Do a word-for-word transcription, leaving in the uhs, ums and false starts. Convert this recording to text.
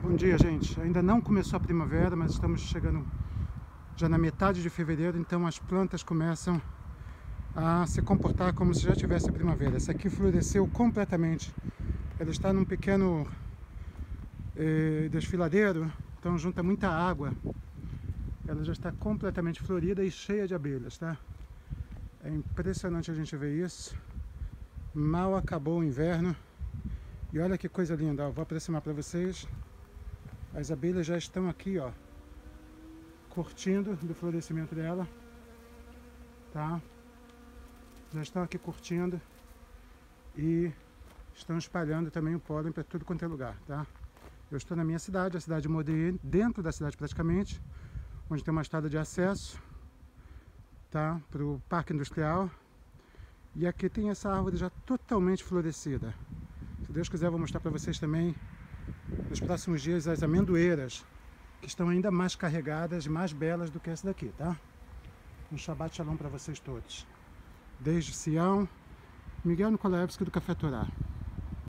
Bom dia, gente. Ainda não começou a primavera, mas estamos chegando já na metade de fevereiro, então as plantas começam a se comportar como se já tivesse a primavera. Essa aqui floresceu completamente. Ela está num pequeno eh, desfiladeiro, então junta muita água. Ela já está completamente florida e cheia de abelhas, tá? É impressionante a gente ver isso. Mal acabou o inverno. E olha que coisa linda, ó. Vou aproximar para vocês. As abelhas já estão aqui, ó, curtindo do florescimento dela, tá? Já estão aqui curtindo e estão espalhando também o pólen para tudo quanto é lugar, tá? Eu estou na minha cidade, a cidade de Modena, dentro da cidade praticamente, onde tem uma estrada de acesso, tá? Para o Parque Industrial. E aqui tem essa árvore já totalmente florescida. Se Deus quiser, eu vou mostrar para vocês também nos próximos dias as amendoeiras, que estão ainda mais carregadas, mais belas do que essa daqui, tá? Um Shabbat Shalom para vocês todos. Desde Sião, Miguel Nikolaevski do Café Torá.